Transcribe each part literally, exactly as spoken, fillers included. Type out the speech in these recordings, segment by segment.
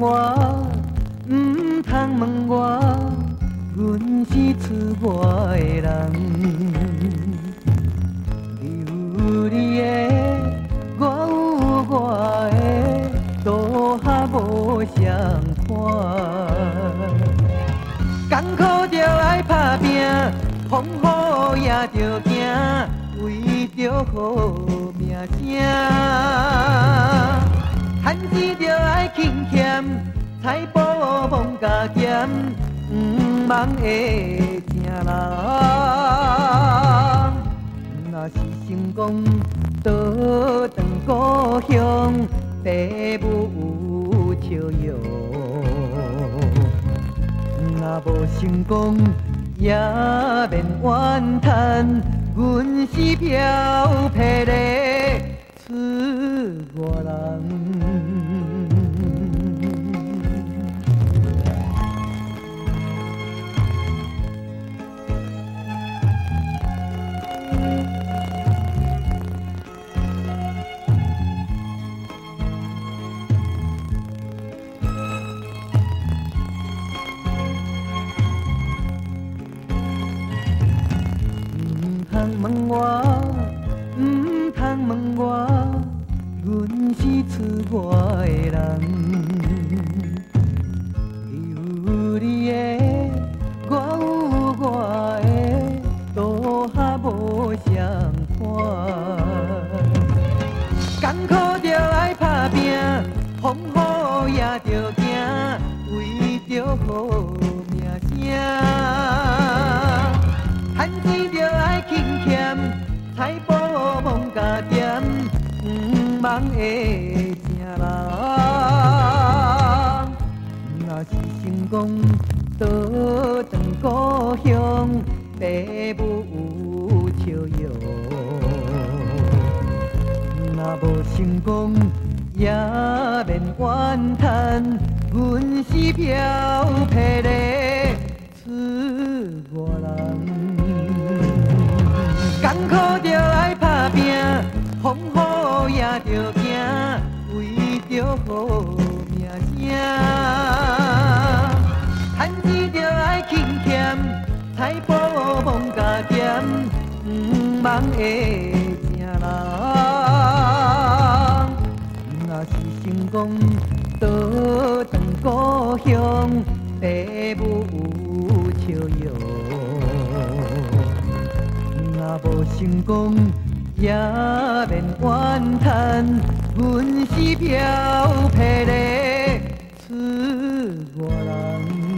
我，唔通问我，阮是厝外的人。你有你的，我有我的，都还无相伴。艰苦着爱打拼，风雨也着行，为着好名声。趁钱着爱勤俭，财宝忙加减，毋茫会成人。若是成功，倒转故乡，父母有笑容。若无成功，也免怨叹，阮是漂泊的厝外人。问我，唔通问我，阮是厝外的人。你有你的，我有我的，都还无相伴。艰苦着爱打拼，风雨也着行，为着好名声。趁钱着爱勤俭，财宝忙加减，毋茫会成人。若是成功，倒转故乡，父母有笑容。若无成功，也免怨叹，阮是漂泊的厝外人。艰苦着爱打拼，风雨也着行，为着好名声。趁钱着爱勤俭，财宝忙加减，毋茫会成人。若是成功，倒转故乡，父母有笑容。若无成功，也免怨叹，阮是漂泊的厝外人。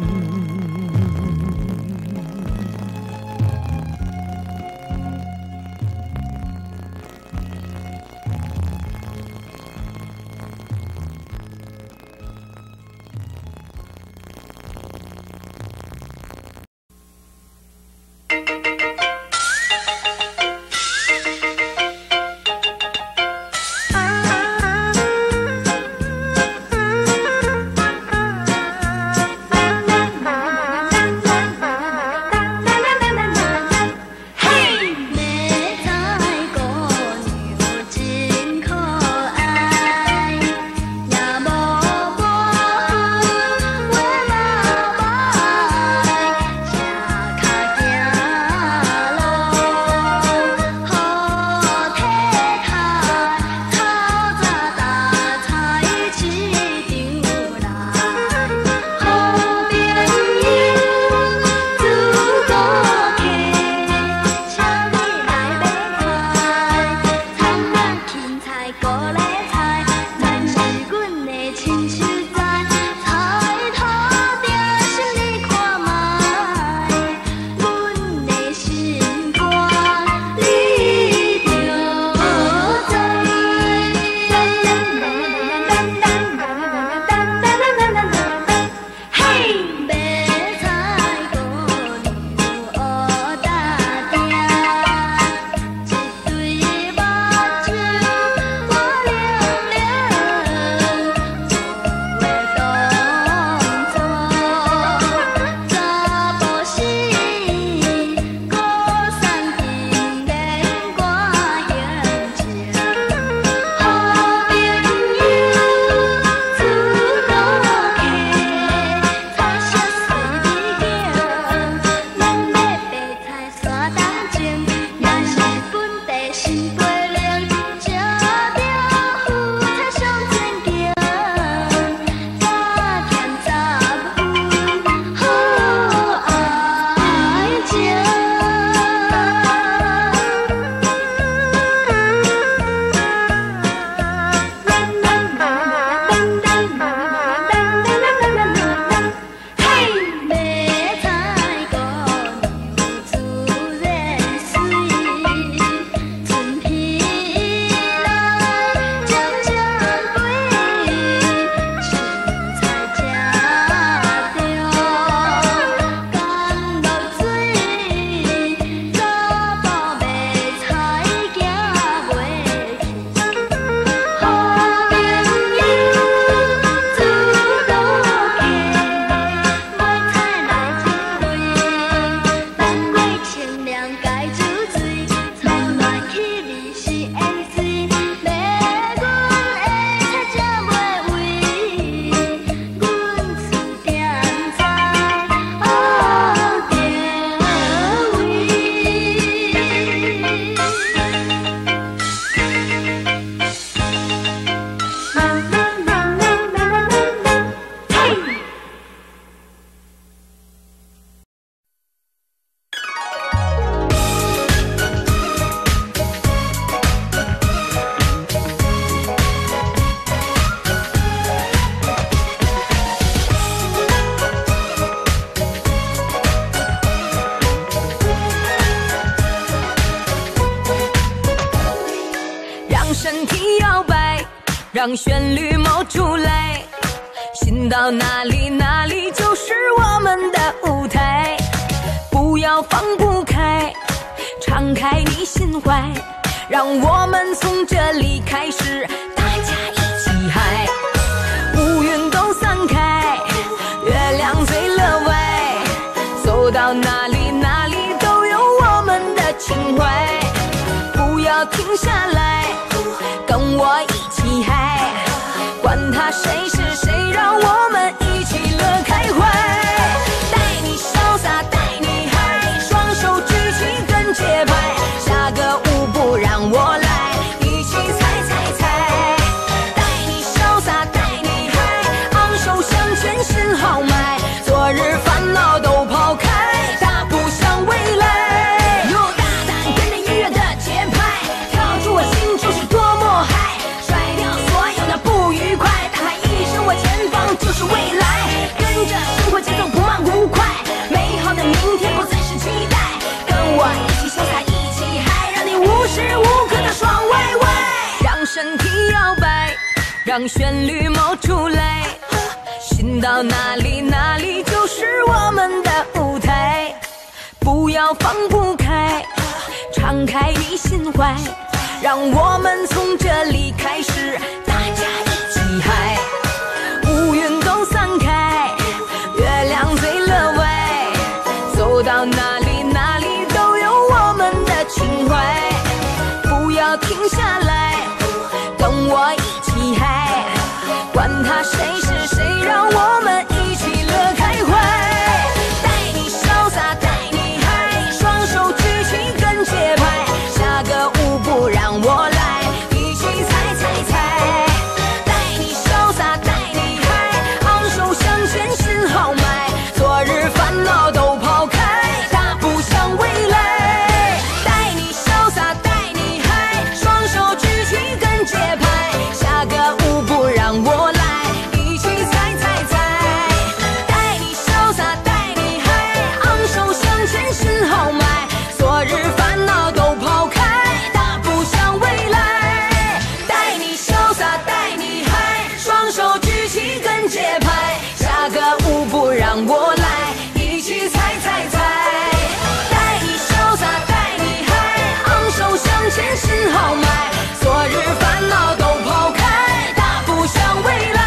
让旋律冒出来，心到哪里哪里就是我们的舞台，不要放不开，敞开你心怀，让我们从这里开始，大家一起嗨，乌云都散开，月亮最乐外，走到哪里哪里都有我们的情怀，不要停下来，跟我一起嗨，管他谁是谁，让我们一起乐开怀，带你潇洒带你嗨，双手举起跟节拍，下个舞步让我来一起踩踩踩，带你潇洒带你嗨，昂首向前心豪迈，昨日烦恼都抛开，大步向未来，有大胆跟着音乐的节拍，跳出我心就是多么嗨，甩掉所有的不愉快，大喊一声我前方就是未来，跟着生活节奏不慢不快，美好的明天不再是期待，跟我一起潇洒一起嗨，让你无时无刻的爽歪歪，让身体摇摆，让旋律冒出来，心到哪里哪里就是我们的舞台，不要放不开，敞开你心怀，让我们从这里开始，大家一起嗨，乌云都散开，月亮最乐外，走到哪里哪里都有我们的情怀，不要停下来，跟我一起嗨，管他谁是谁，让我们一起乐开怀，带你潇洒带你嗨，双手举起跟节拍，下个舞步让我来一起踩踩踩，带你潇洒带你嗨，昂首向前心豪迈，昨日烦恼都抛开，大步向未来，带你潇洒带你嗨，双手举起跟节拍，下个舞步让我来一起踩踩踩，带你潇洒带你嗨，昂首向前心豪迈，昨日烦恼都抛开，大步向未来，带你潇洒带你嗨，双手举起跟节拍，下个舞步让我来一起踩踩踩，带你潇洒带你嗨，昂首向前心豪迈，昨日烦恼都抛开，大步向未来。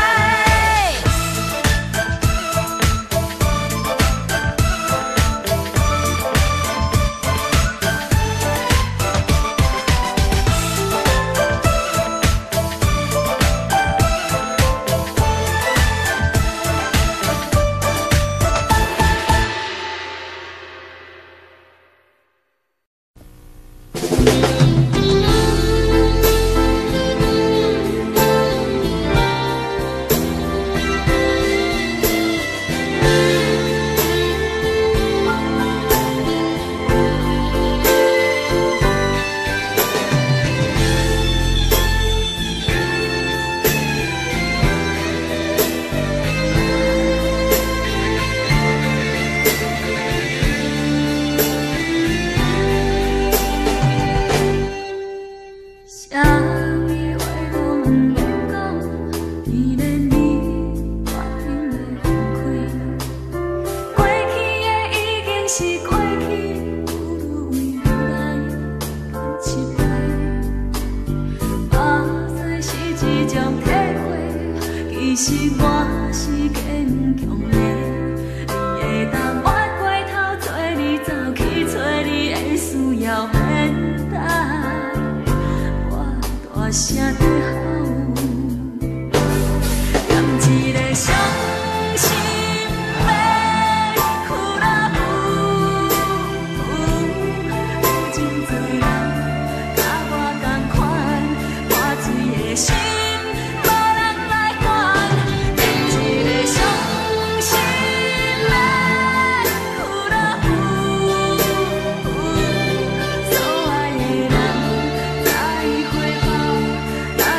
来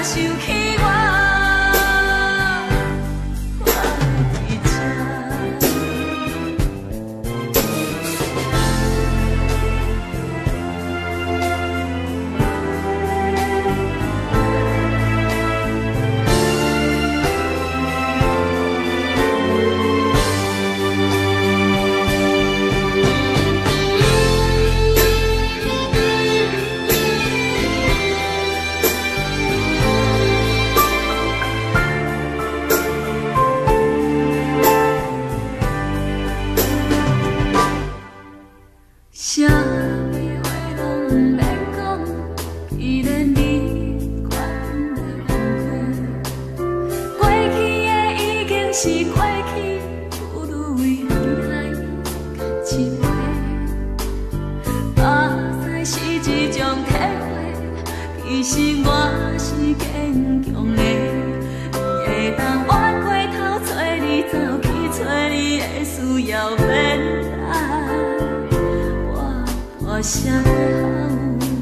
其实我是坚强的，会当弯过头找你，走去找你的需要免等，我大声喊，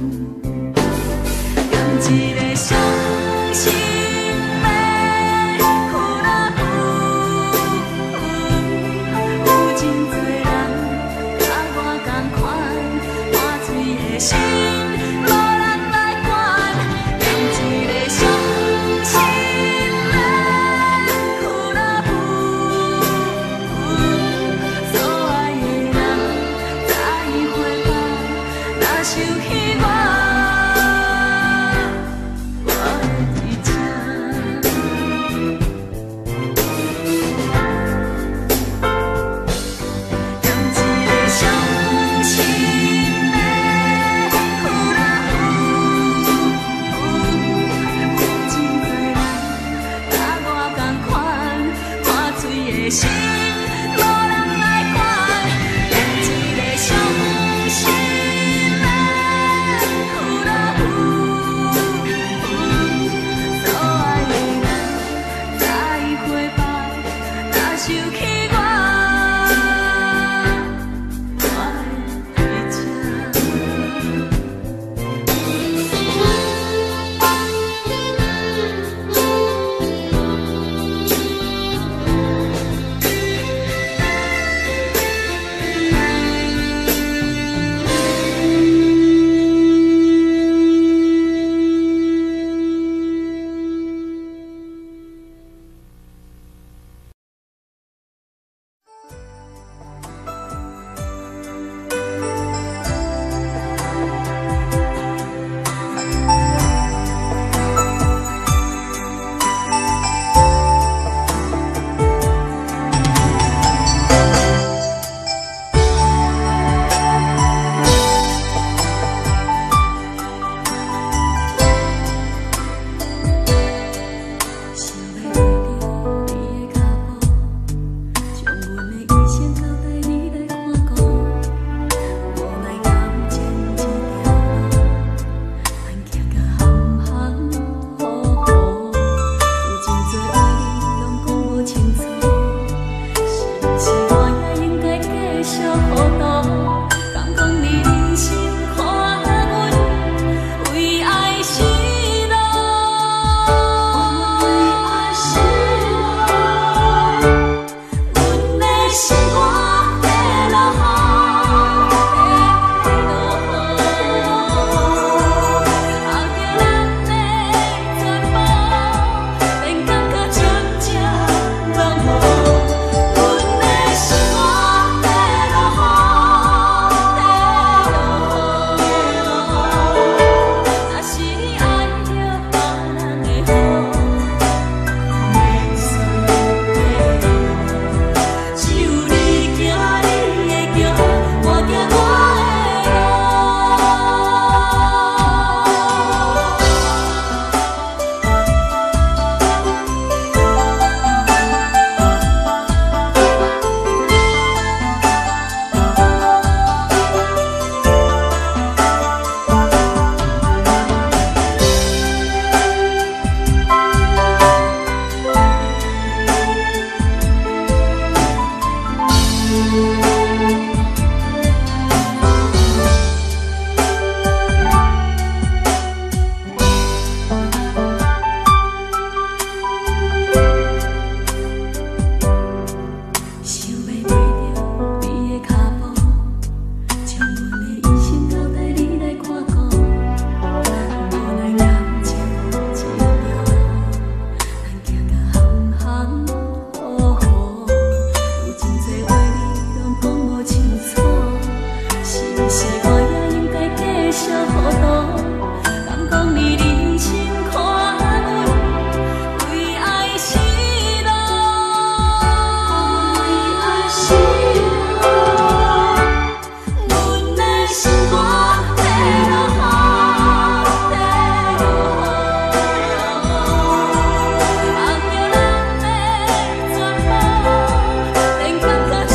用一个伤心的苦辣苦，有真多人甲我同款，满嘴的心。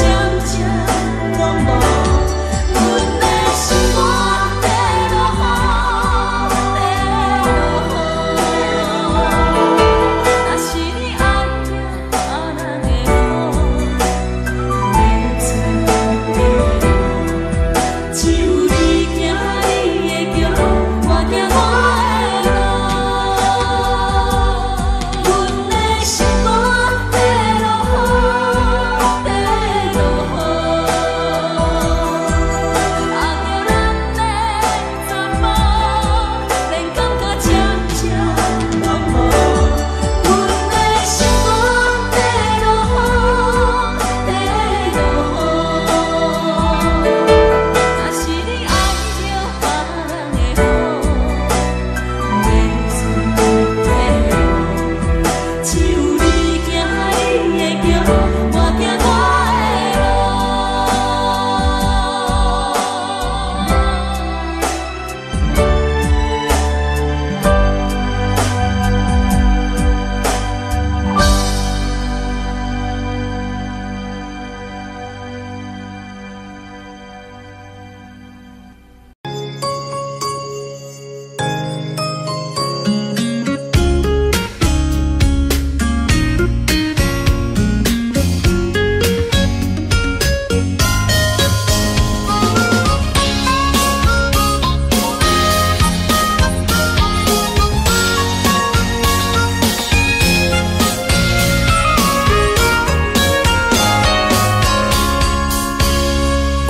阮的心肝在落雨。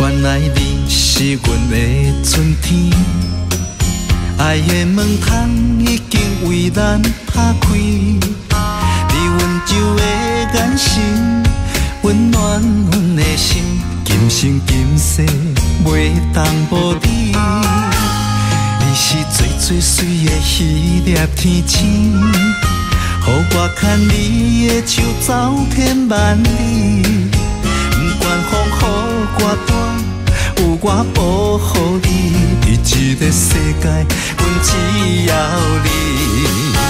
原来你是阮的春天，爱的门窗已经为咱打开，你温柔的眼神温暖阮的心，今生今世袂当无你。你是最最水的迄粒天星，予我牵你的手走遍万里。不管风雨歌单，有我保护你。伫这个世界，阮只要你。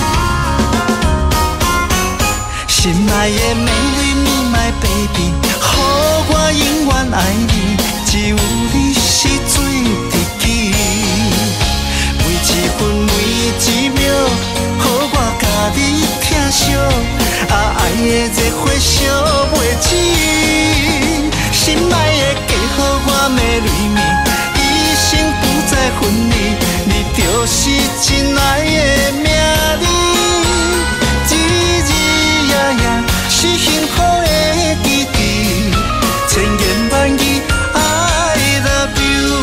心爱的美丽你my baby， 予我永远爱你，只有你是最知己。每一分每一秒，予我甲你疼惜，啊爱的热火烧袂止。心爱的嫁予我的泪面，一生不再分离，你就是真爱的名字。日日夜夜是幸福的记忆，千言万语 I love you。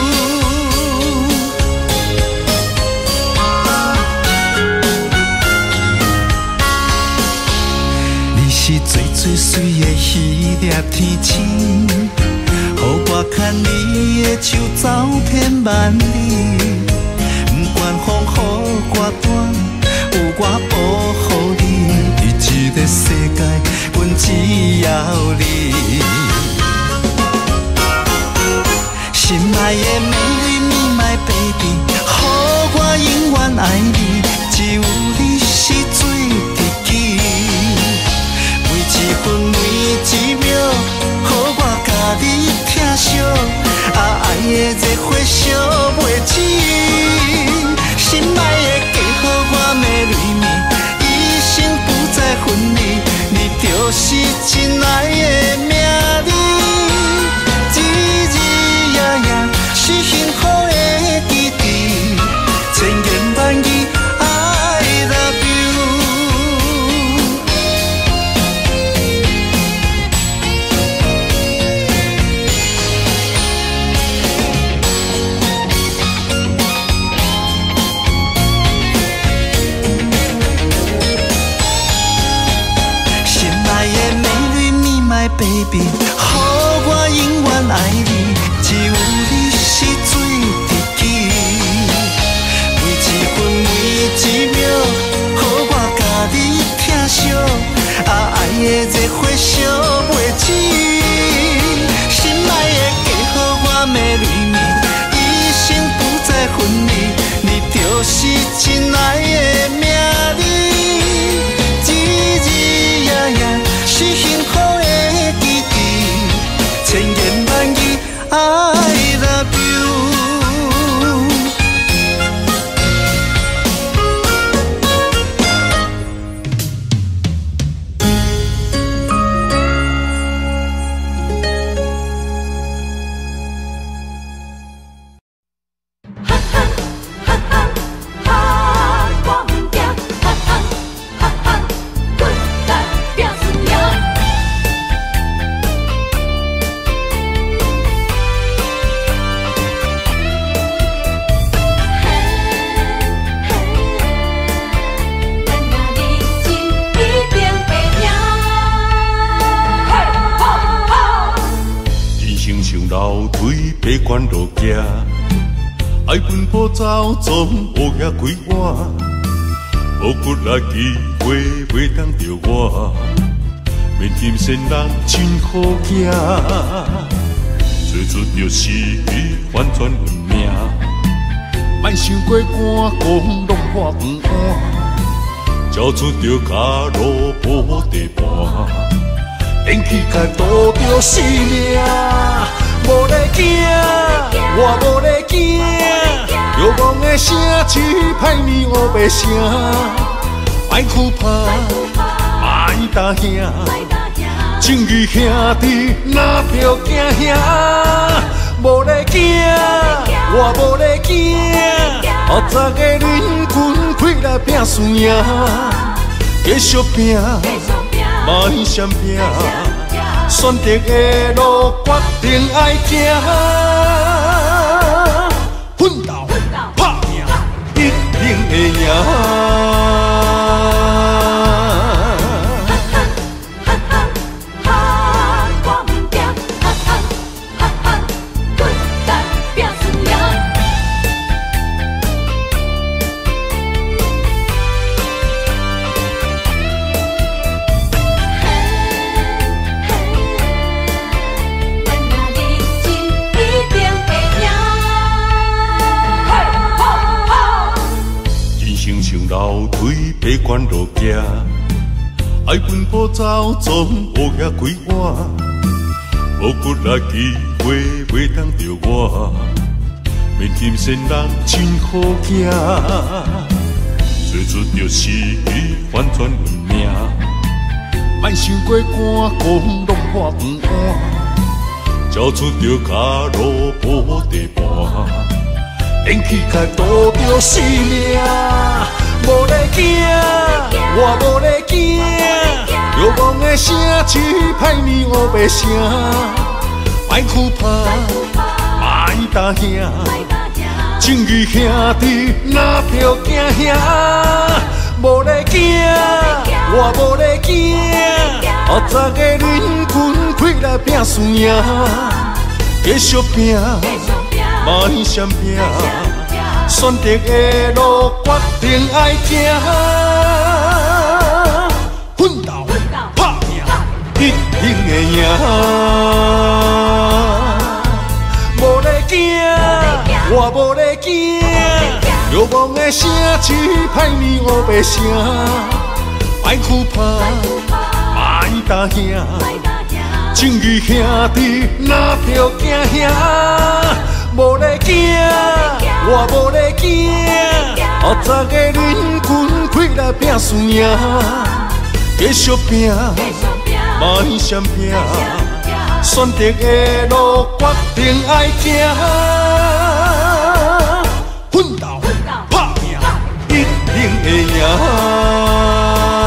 你是最最水的迄粒天星，予我牵你的手走遍万里。不管风雨歌单，有我保护你。伫这个世界，阮只要你。心爱的美丽你my baby， 予我永远爱你，只有你是最知己。每一分每一秒，予我甲你疼惜，啊爱的热火烧袂止。心爱的嫁予我的泪面，一生不再分离，你就是真爱的名字。日日夜夜是幸福的记忆，千言万语 I love you。心爱的美丽你my baby， 予我永远爱你，只有你是最知己。每一分每一秒，予我甲你疼惜，啊爱的热火烧袂止。心爱的嫁予我的泪面，一生不再分离，你就是真爱的名字。日日夜夜是幸福的记忆，千言万语 I love you。 关路行，爱奔波走，总乌也开我，无骨力机会袂当着我，免金仙人真好行，做出着失去反转运命，莫想过寒讲拢破饭碗，交出着脚路无地盘，电起甲渡着性命。无咧惊，我无咧惊，遥望的城市歹面乌白声，莫哭怕，莫担兄，正义兄弟哪着惊兄？无咧惊，我无咧惊，学早的人群开来拼输赢，继续拼，莫闪拼。 选择的路决定爱行，奋斗打拼，一定会赢。楼梯爬悬路行，爱奔波走总乌鸦开我，无骨力机会袂当着我，免金仙人真好行，做出着是反转运命，莫想过寒讲落破黄碗，交出着脚路无地盘。连起来赌着性命，无咧惊，我无咧惊，流氓的声气歹面乌白声，莫哭怕，莫担兄，正义兄弟哪条惊兄？无咧惊，我无咧惊，后早个人群开来拼输赢，继续拼。莫闪拼，选择的路决定爱行，奋斗打拼，一定会赢。无咧惊，我无咧惊，流氓的声气歹面乌白声，莫哭怕，莫担兄，正义兄弟哪条惊兄？无咧惊，我无咧惊，后早个人群开来拼输赢，继续拼，莫闪拼，选择的路决定爱行，奋斗打拼，一定会赢。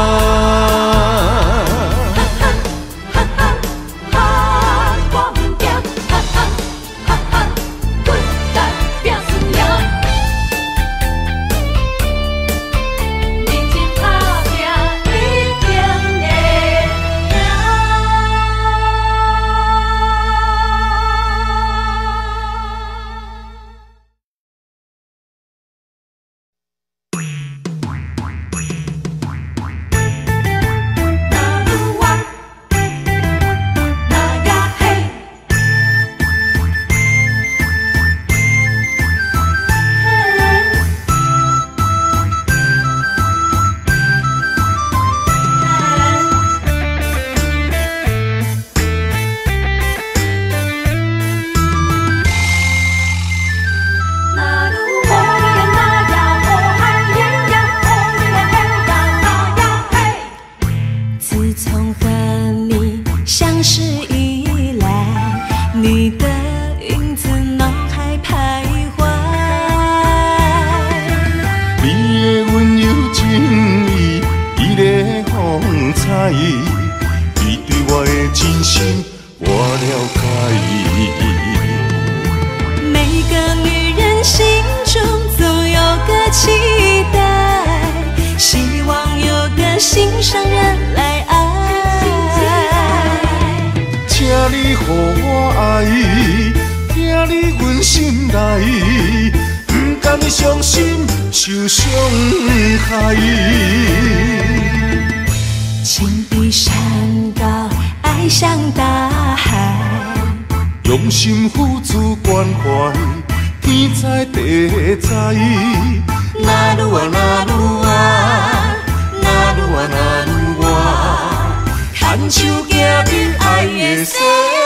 用心付出关怀，天知地知。那路啊那路啊，那路啊那路啊，牵手行入爱的世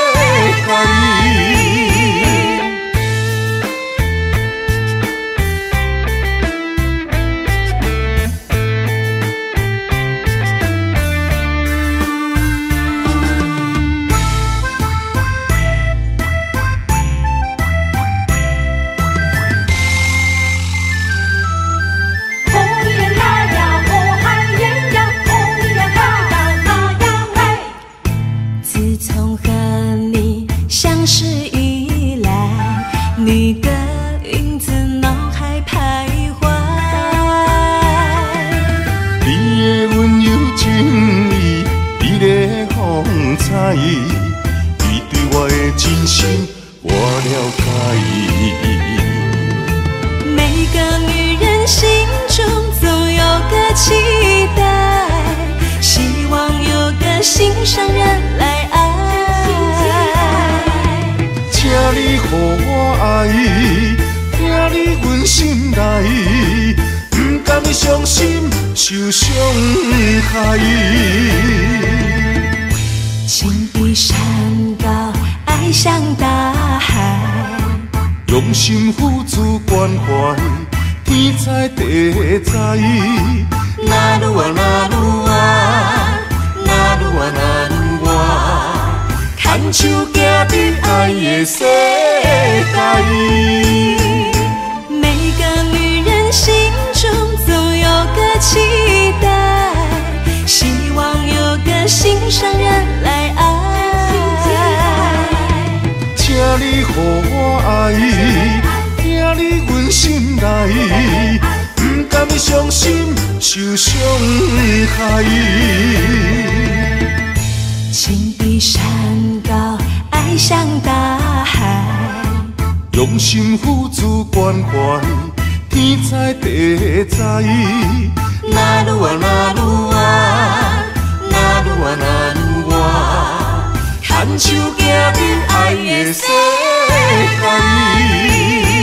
界。 从你的影子脑海徘徊。 你的温柔情意，你的风采，你对我的真心我了解。 每个女人心中总有个期待，希望有个心上人来爱。 请你予我爱，听你阮心内，不甘伤心受伤害。 情比山高，爱像大海， 用心付出关怀，天知地知。 那路啊那路啊，那路啊那路啊，牵手行伫爱的世界。每个女人心中总有个期待，希望有个心上人来爱。 请你予我爱，听你阮心内，不甘伤心受伤害。 情比山高，爱像大海， 用心付出关怀，天知地知。 那路啊那路啊，那路啊那路啊，牵手行伫爱的世界。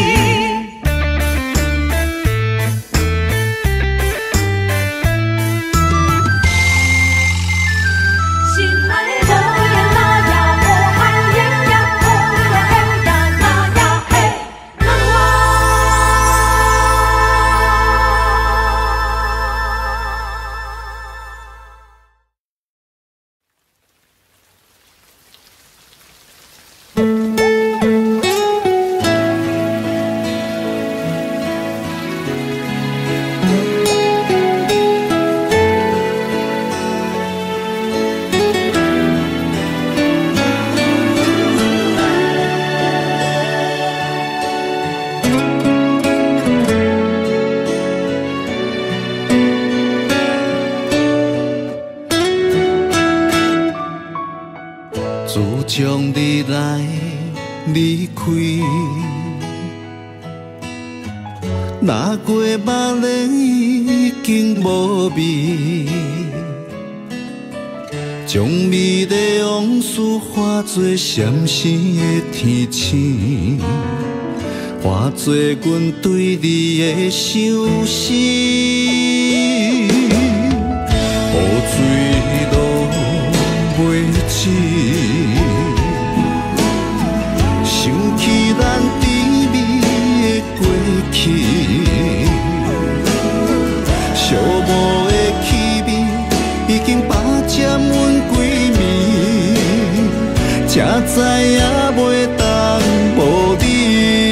自从你来离开，那过目泪已经无味，将美丽往事化作闪闪的天星，化作阮对你的相思。雨水落袂止，想起咱甜蜜的过去，寂寞的气味已经霸占阮规暝，才知影袂当无你。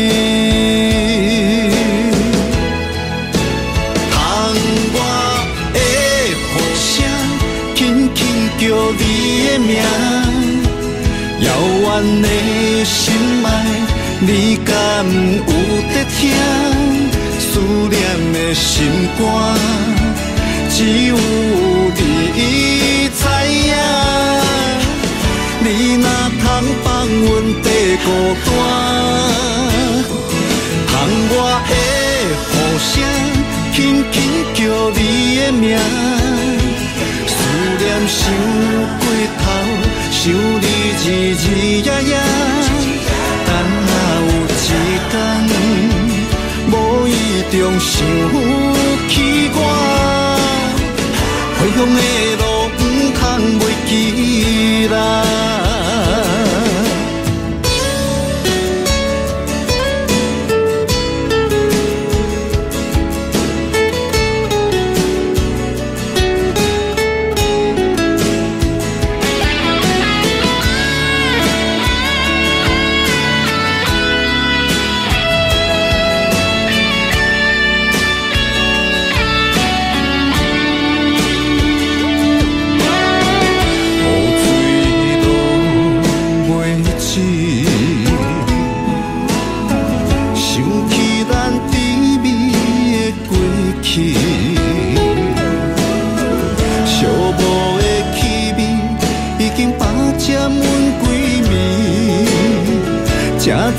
叫你的名，遥远的心爱，你敢有在听？思念的心肝，只有你知影。你若通放阮在孤单，通我的呼声，轻轻叫你的名。思念想过头，想你日日夜夜，等若有一天，无意中想起我，回乡的路不通袂记啦。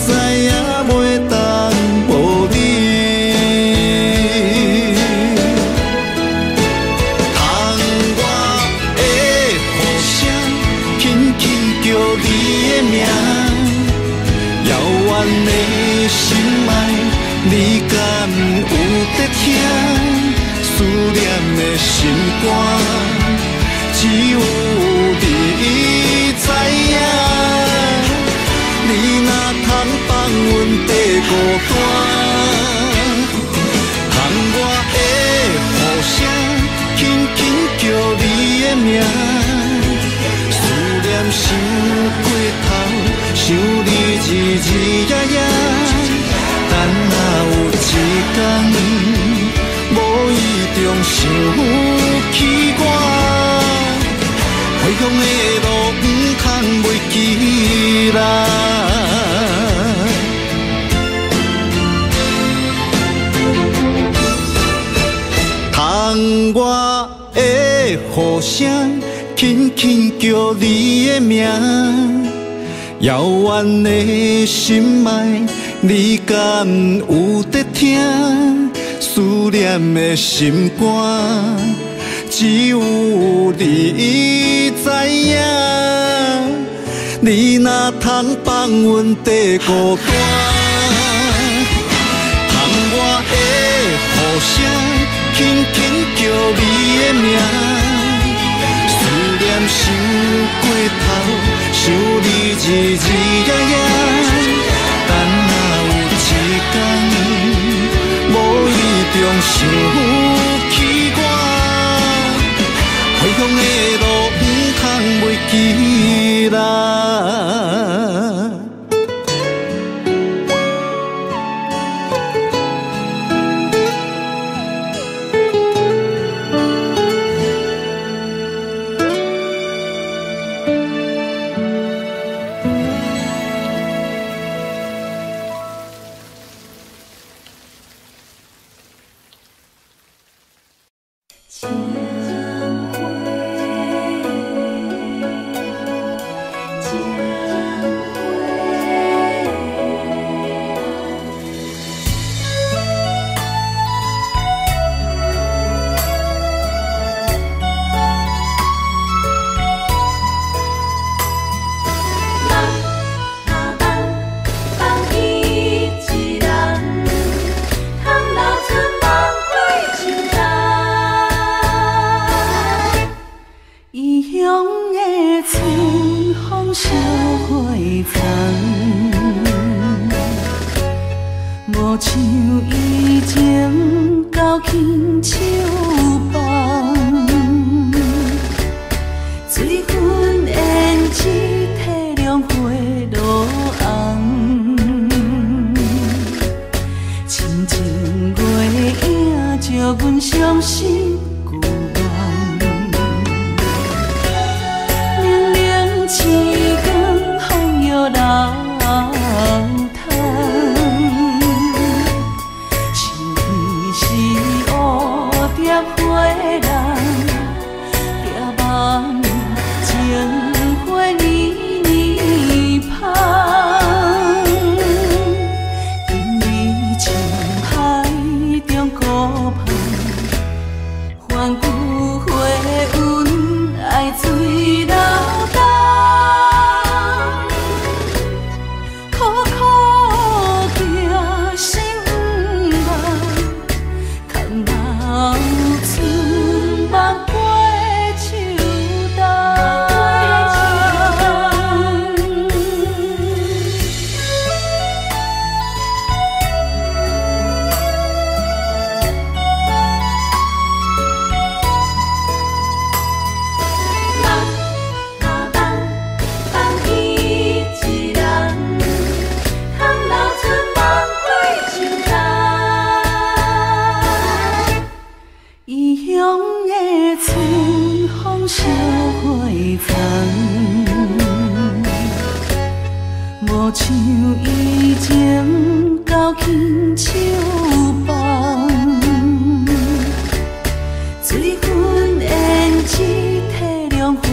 知影袂当无你。窗外的雨声，轻轻叫你的名，遥远的心爱，你敢有在听？思念的心肝，只有你知影。你若通放阮地孤单，窗外的雨声，轻轻叫你的名。思念想过头，想你日日夜夜。等若有一天，无意中想起我，回乡的路不通袂记啦。窗外的雨声，轻轻叫你的名，遥远的心爱，你敢有在听？思念的心肝，只有你知影。你若通放阮地孤单，窗外的雨声，轻轻叫你的名。思念想过头，想你日日夜夜。等若有一天，无意中想起我，回乡的路不通袂记啦。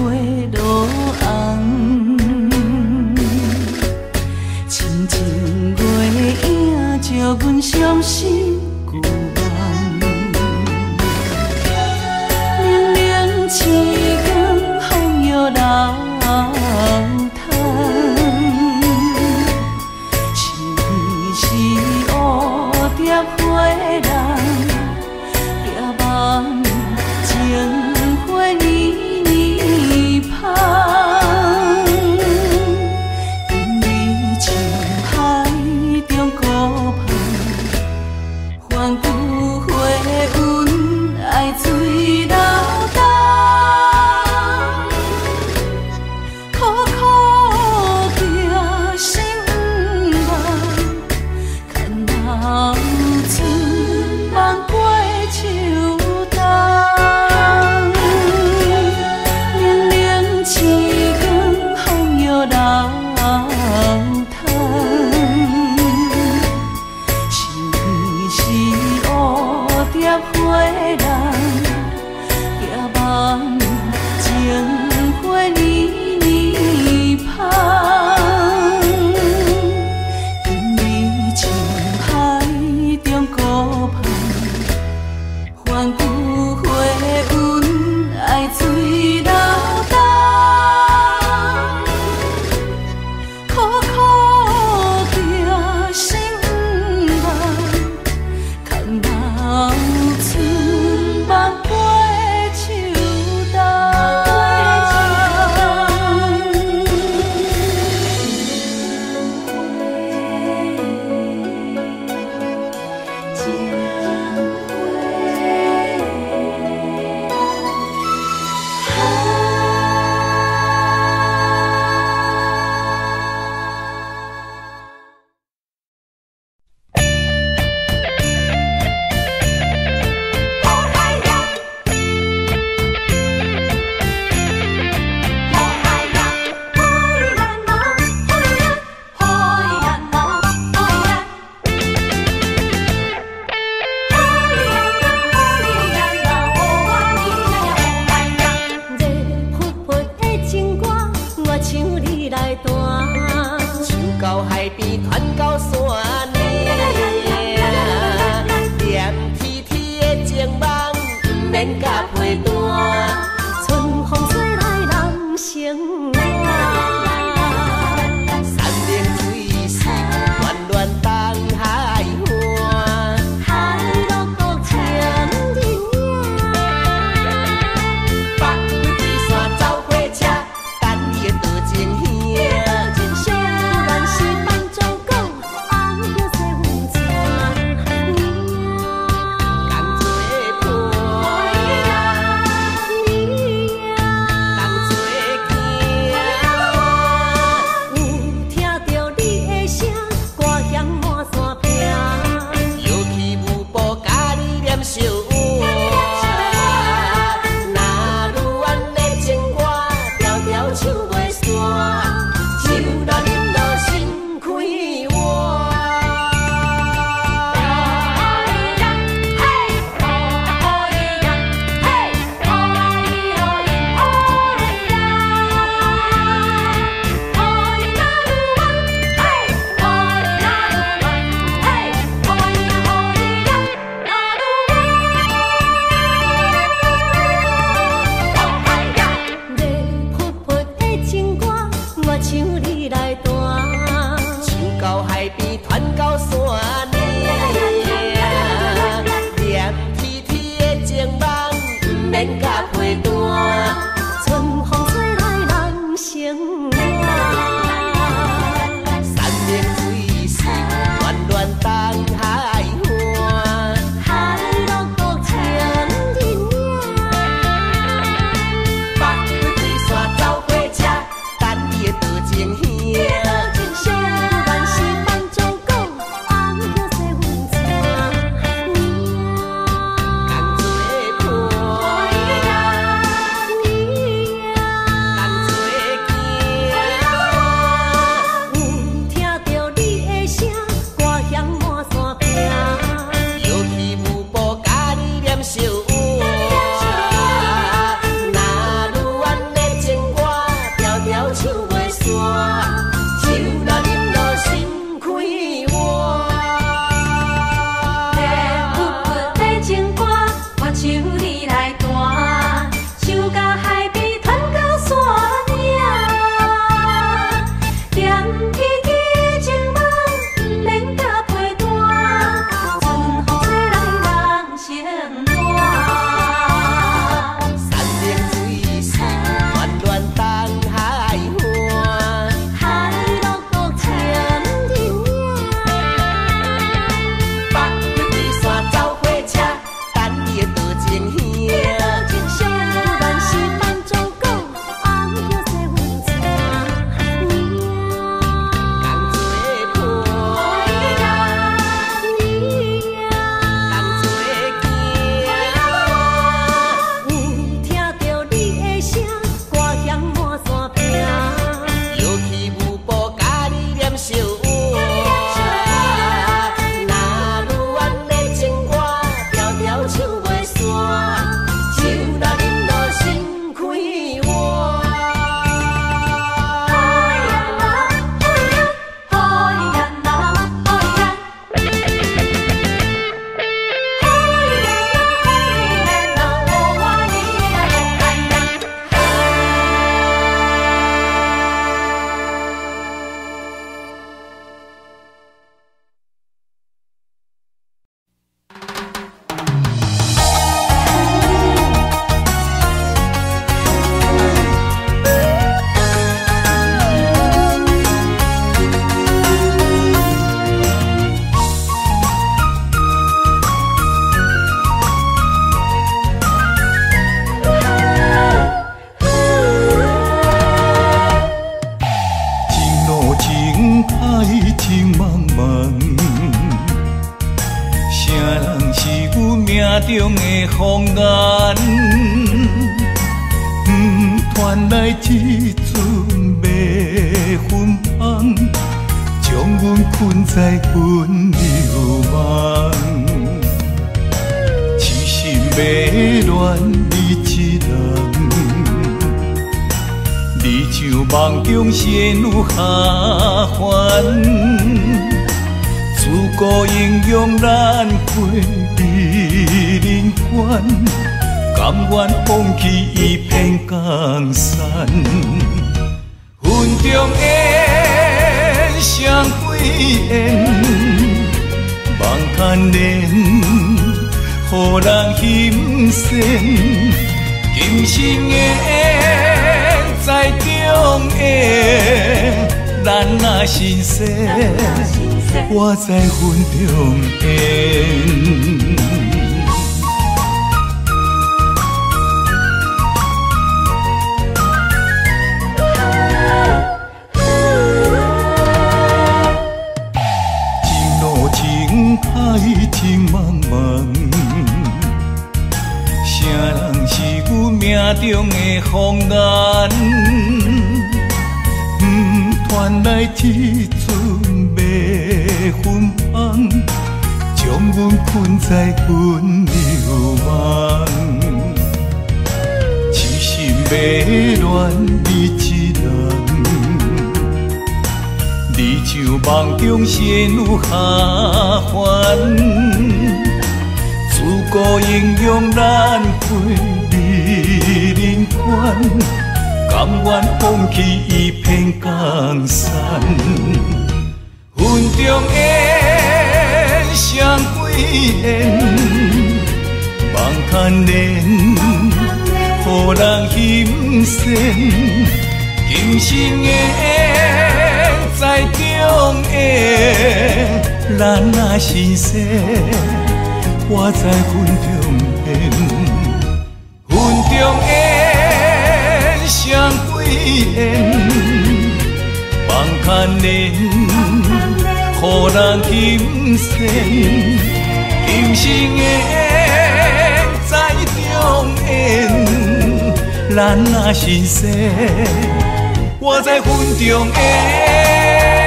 情惜阮相思旧梦，冷冷星光风摇楼窗，是是蝴蝶花人，夜梦情花年年香，因你像海中孤帆，翻旧花温爱水流动，苦苦行心梦，牵老春梦过秋冬，冷冷星光风摇楼窗，是是蝴蝶花人，夜梦情花年年香，因你像海中孤帆，翻旧花温爱水流动，苦苦行心梦，牵老春梦过秋冬。 到海边，传到山岭，黏贴贴的情梦，不免甲批断。春风吹来人生乱，山明水秀，暖暖东海岸，海陆国情人影。北归龟山走火车，等你的道情兄。 Oh, 中的风眼，不传来一阵迷魂香，将阮困在温柔梦。痴心迷恋你一人，你像梦中仙女下凡。自古英雄难过美人关，甘愿放弃一片江山。云中烟，双飞燕，梦牵连，予人心弦。今生缘在中缘，咱若心生。我在云中烟，情路情海情茫茫，谁人是阮命中的风眼？不传来一阵迷魂香，将阮困在温柔梦。痴心迷恋你一人，你像梦中仙女下凡。自古英雄难过美人关，甘愿放弃一片江山。云中烟，双飞燕，梦牵连，予人心弦。今生缘在中缘，咱若心生。我在云中烟，云中烟，双飞燕，梦牵连，予人心弦。今生缘在中缘，咱若心生。我在云中烟。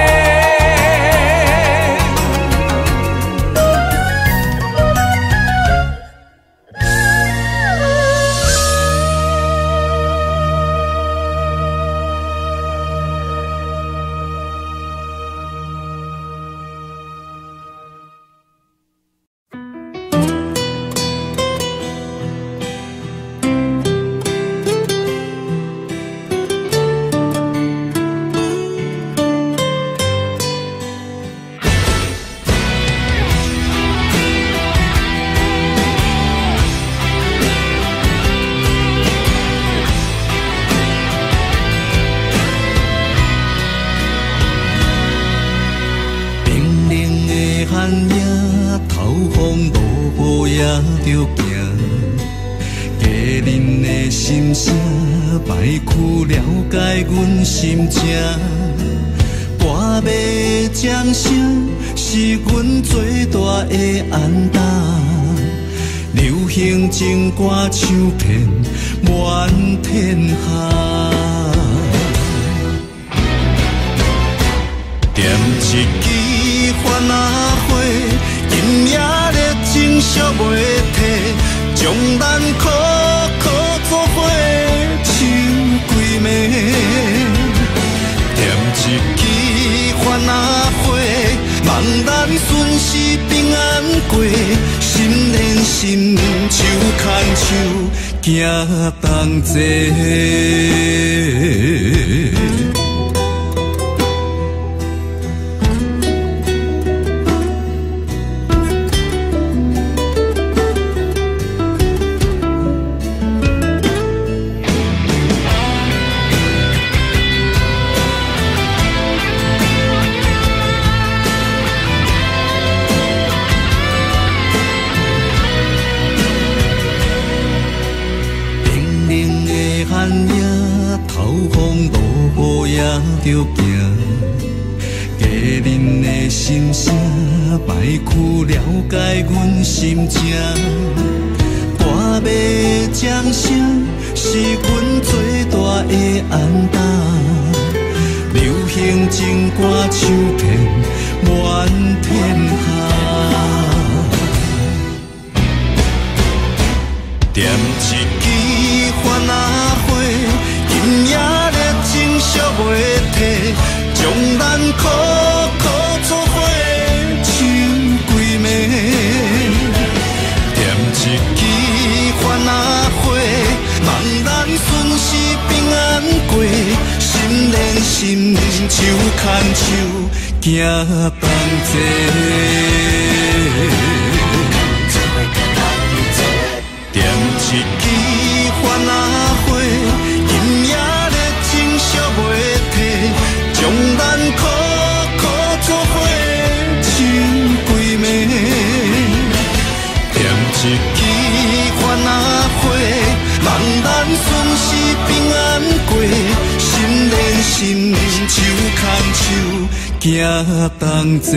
心情，歌迷掌声是阮最大的安踏。流行情歌唱遍满天下，点一支番仔火，今夜热情烧袂退，将咱苦苦作伙唱几暝。点一支番仔火，望咱顺时平安过，心连心，手牵手，行同齐。着行，家人的心声摆曲了解阮心情，大马掌声是阮最大的安踏。流行情歌唱遍满天下，点一支番仔花，今夜热情烧袂退，将咱苦苦作伙唱几暝。点一支番仔花，望咱顺时平安过。心连心手牵手，行同齐。点一支番仔花，今夜热情烧袂退，将咱苦苦作伙唱几暝。点一支番仔花，望咱顺时平安过。心连心手牵手，行同齐。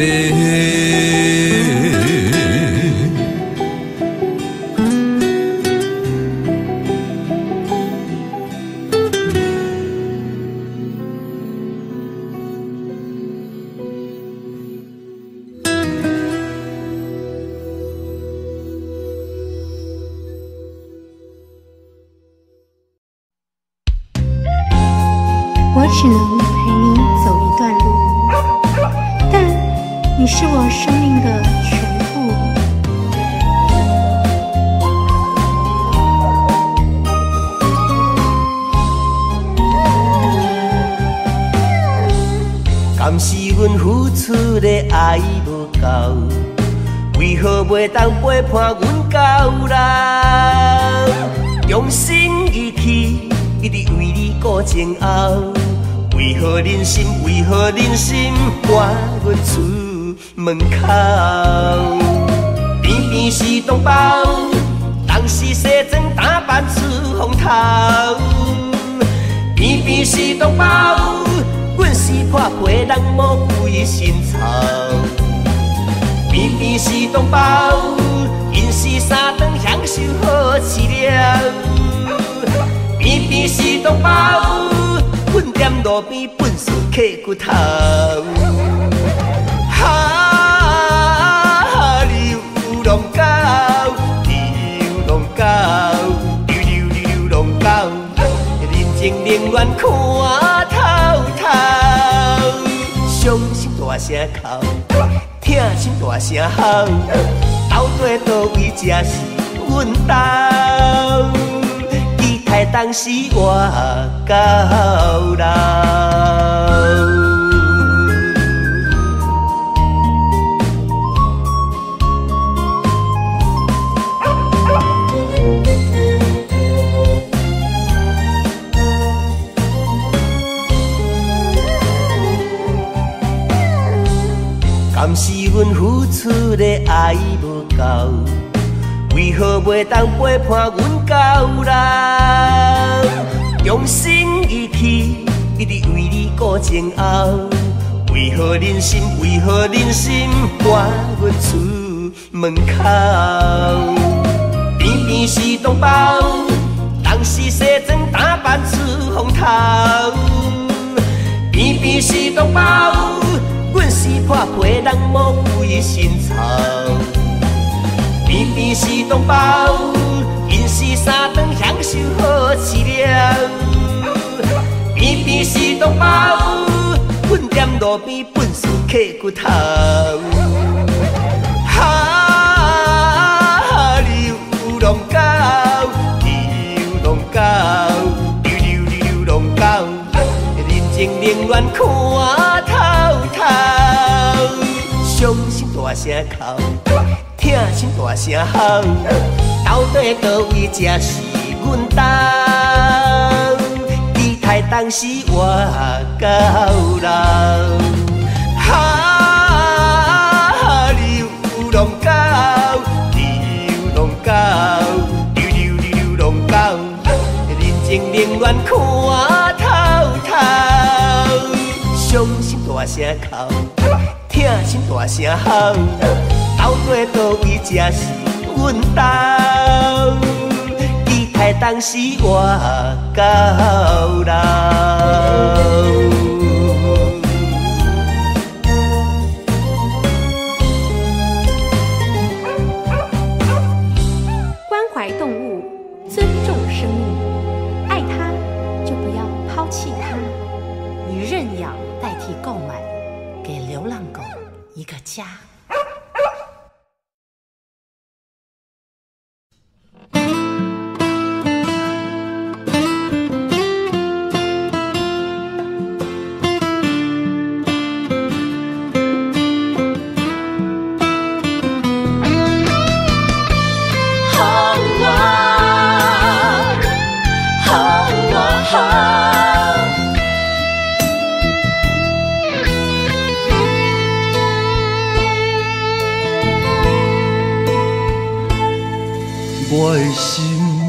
我只能陪你走一段路，但你是我生命的全部。 敢是阮付出的爱无够，为何袂当陪伴阮到老？用心一起，一直为你顾前后。为何忍心？为何忍心赶阮出门口？偏偏是同胞，当时西装打扮出风头。偏偏是同胞，阮是破皮人魔鬼心操。偏偏是同胞，因是三顿享受好饲料。偏偏是同胞。阮踮路边笨死刻骨头，哈！流浪狗，流浪狗，流流流流浪狗，人情冷暖看透透。伤心大声哭，痛心大声吼，到底倒位才是阮家？待当时活到老。敢是阮付出的爱无够？为何袂当陪伴阮到老？用心一起，一直为你顾前后。为何忍心？为何忍心赶阮出门口？偏偏是同胞，当时西装打扮出风头。偏偏是同胞，阮是破皮人魔鬼心操。偏偏是同胞，因是三顿享受好饲料。偏偏是同胞，阮踮路边笨死刻骨头。哈！流浪狗，流浪狗，流流流流浪狗，人情冷暖看透透。伤心大声哭。痛心大声吼，到底倒位才是阮家？期待当时活到老。哈！流浪狗，流浪狗，流流流流浪狗，人情冷暖看透透。伤心大声哭，痛心亲大声吼，到底倒位才是阮家？期待当时我到老。 关怀动物，尊重生命，爱它就不要抛弃它。 以认养代替购买，给流浪狗一个家。 我的心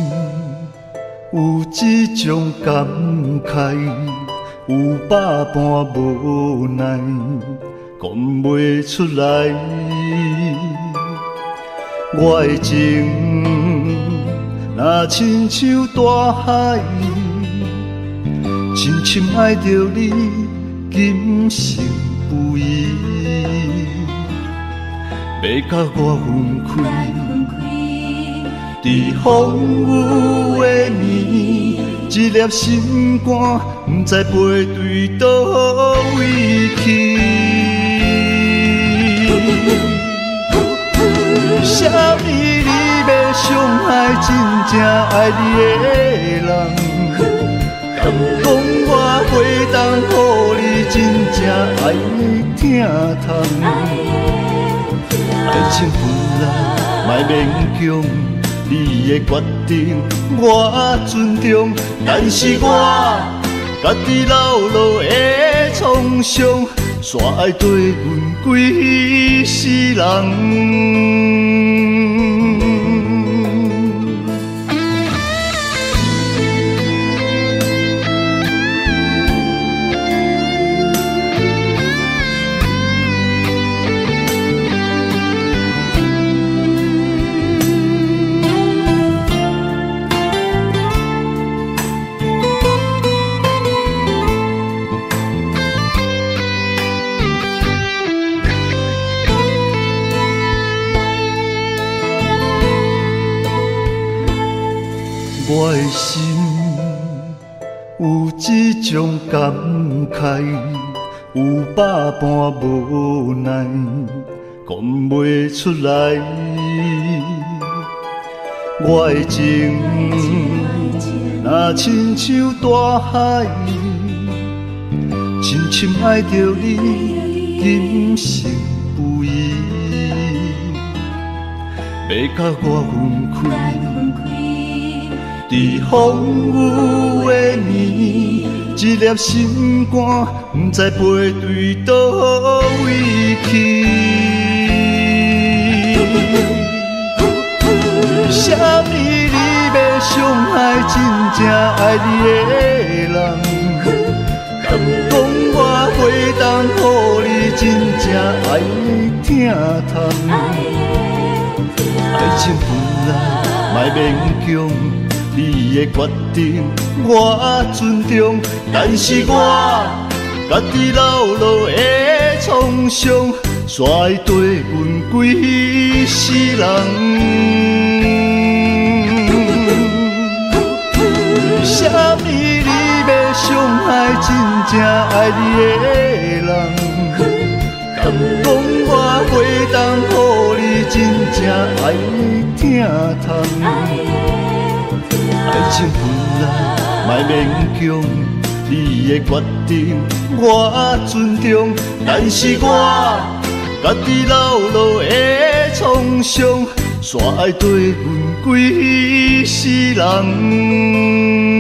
有一种感慨，有百般无奈，讲袂出来。我的情若亲像大海，深深爱着你，今生不移。要甲我分开。在风雨的暝，一粒心肝，不知飞对倒位去。为什么你要伤害真正爱你的人？敢讲我会当予你真正爱你疼痛？爱情本来莫勉强。你的决定我尊重，但是我家己老路的创伤，煞爱对阮几世人。我的心有一种感慨，有百般无奈，讲袂出来。我的情若亲像大海，深深爱着你，今生不移。要甲我分开。在风雨的暝，一粒心肝，不知飞对倒位去。为什么你要伤害真正爱你的人？敢讲我会当予你真正爱你疼痛？爱情本来莫勉强。你的决定我尊重，但是我家己老路的创伤，煞会对阮几世人。为什么你要伤害真正爱你的人？敢讲我会当予你真正爱你疼痛？爱情本来莫勉强，你的决定我尊重，但是我家己老路的创伤，煞爱对阮几世人。